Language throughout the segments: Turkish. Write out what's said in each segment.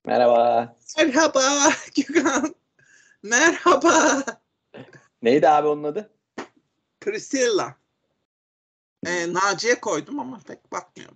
Merhaba. Merhaba Gökhan. Merhaba. Neydi abi onun adı? Priscilla. Naciye koydum ama pek bakmıyorum.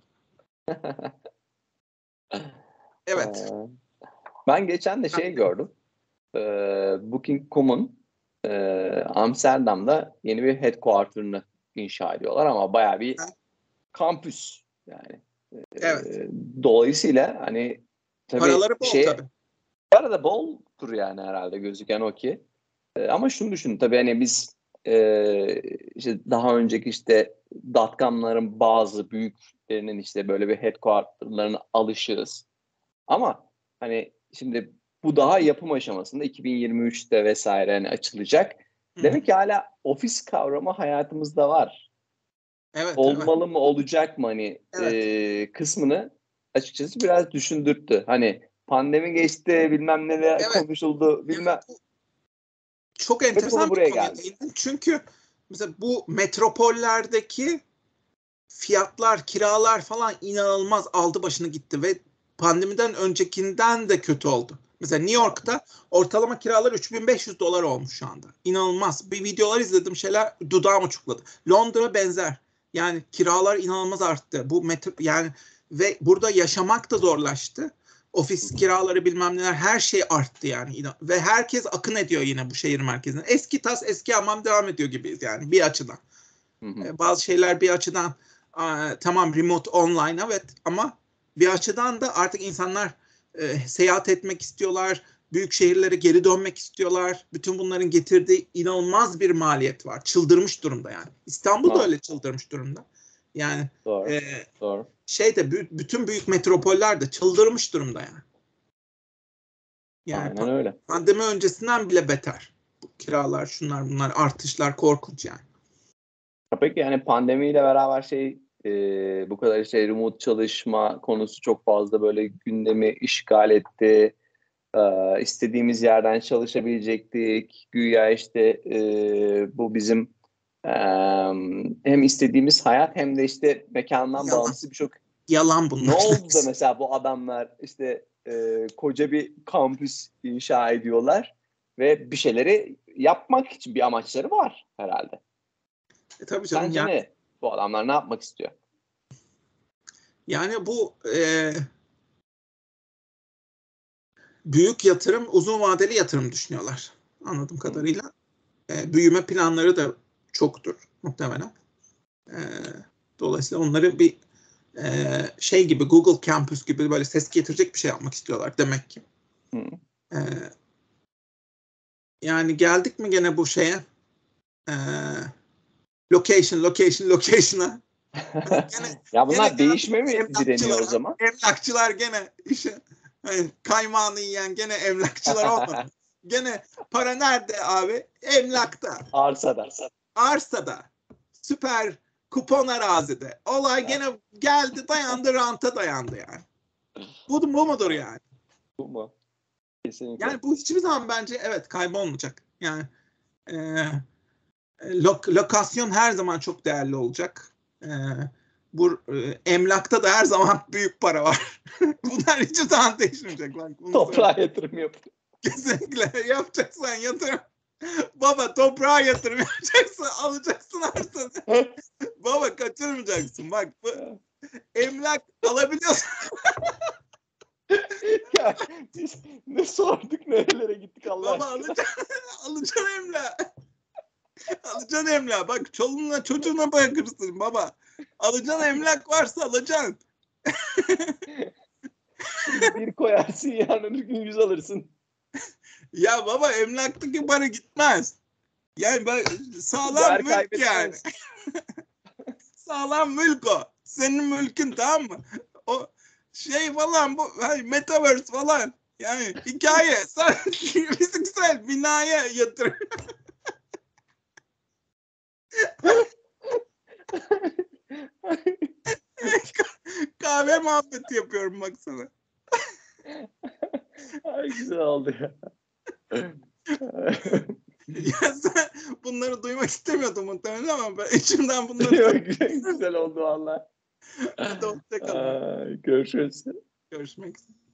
Evet. Ben geçen de gördüm. Booking.com'un Amsterdam'da yeni bir headquarter'ını inşa ediyorlar ama bayağı bir kampüs yani. Evet. Dolayısıyla hani tabii paraları bol tabii. Para da boldur yani herhalde gözüken o ki. Ama şunu düşün tabii hani biz işte daha önceki işte dotcom'ların bazı büyüklerinin işte böyle bir headquarter'larına alışığız. Ama hani şimdi bu daha yapım aşamasında 2023'te vesaire hani açılacak. Demek ki hala ofis kavramı hayatımızda var. Evet. Olmalı mı, olacak mı hani kısmını açıkçası biraz düşündürttü. Hani pandemi geçti, bilmem neler konuşuldu, bilmem. Çok enteresan bir konuya değindin. Çünkü mesela bu metropollerdeki fiyatlar, kiralar falan inanılmaz aldı başını gitti ve pandemiden öncekinden de kötü oldu. Mesela New York'ta ortalama kiralar $3,500 olmuş şu anda. İnanılmaz. Bir videolar izledim, şeyler dudağım uçukladı. Londra benzer. Yani kiralar inanılmaz arttı. Bu yani ve burada yaşamak da zorlaştı. Ofis kiraları bilmem neler her şey arttı yani. Ve herkes akın ediyor yine bu şehir merkezine. Eski tas eski hamam devam ediyor gibiyiz yani bir açıdan. Bazı şeyler bir açıdan tamam remote online evet ama bir açıdan da artık insanlar seyahat etmek istiyorlar. Büyük şehirlere geri dönmek istiyorlar. Bütün bunların getirdiği inanılmaz bir maliyet var. Çıldırmış durumda yani. İstanbul da öyle çıldırmış durumda. Yani Doğru. Bütün büyük metropoller de çıldırmış durumda yani. Yani aynen öyle. Pandemi öncesinden bile beter. Bu kiralar, şunlar bunlar artışlar korkunç yani. Peki yani pandemiyle beraber bu kadar işte remote çalışma konusu çok fazla böyle gündemi işgal etti. İstediğimiz yerden çalışabilecektik. Güya işte bu bizim hem istediğimiz hayat hem de işte mekandan bağımsız birçok yalan bunlar. Ne oldu da mesela bu adamlar işte koca bir kampüs inşa ediyorlar ve bir şeyleri yapmak için bir amaçları var herhalde. Tabii canım. Sence ne? Bu adamlar ne yapmak istiyor? Yani bu büyük yatırım, uzun vadeli yatırım düşünüyorlar. Anladığım kadarıyla. Büyüme planları da çoktur muhtemelen. Dolayısıyla onları bir gibi Google Campus gibi böyle ses getirecek bir şey yapmak istiyorlar demek ki. Yani geldik mi gene bu şeye? Location'a. Ya bunlar değişme mi direniyor o zaman? Emlakçılar gene işe kaymağını yiyen gene emlakçılar olmadı. Gene para nerede abi? Emlakta. Arsada. Süper kupon arazide. Olay gene geldi dayandı ranta dayandı yani. Bu mudur yani? Bu mu? Kesinlikle. Yani bu hiçbir zaman bence kaybolmayacak. Yani lokasyon her zaman çok değerli olacak. Bu emlakta da her zaman büyük para var. Bunlar hiçbir zaman değişmeyecek. Toprağa yatırım yap. Kesinlikle yapacaksan yatırım. Baba toprağa yatırım yapacaksın, alacaksın arsanı. Baba kaçırmayacaksın. Bak bu emlak alabiliyorsun. Ya biz ne sorduk nerelere gittik Allah aşkına. Baba alacaksın emlak. Alacaksın emlak. Bak çoluğuna çocuğuna bırakırsın baba. Alacaksın emlak varsa alacaksın. Bir koyarsın yarın bir gün 100 alırsın. Ya baba emlaktaki para gitmez. Yani sağlam mülk yani. Sağlam mülk o. Senin mülkün tamam mı? O falan bu metaverse falan. Yani hikaye. Sen fiziksel binaya yatır. Kahve muhabbeti yapıyorum bak sana. Ay güzel oldu ya. Ya sen bunları duymak istemiyordun muhtemelen ama ben içimden bunları güzel oldu valla. Hadi hoşçakalın. Görüşürüz. Görüşmek üzere.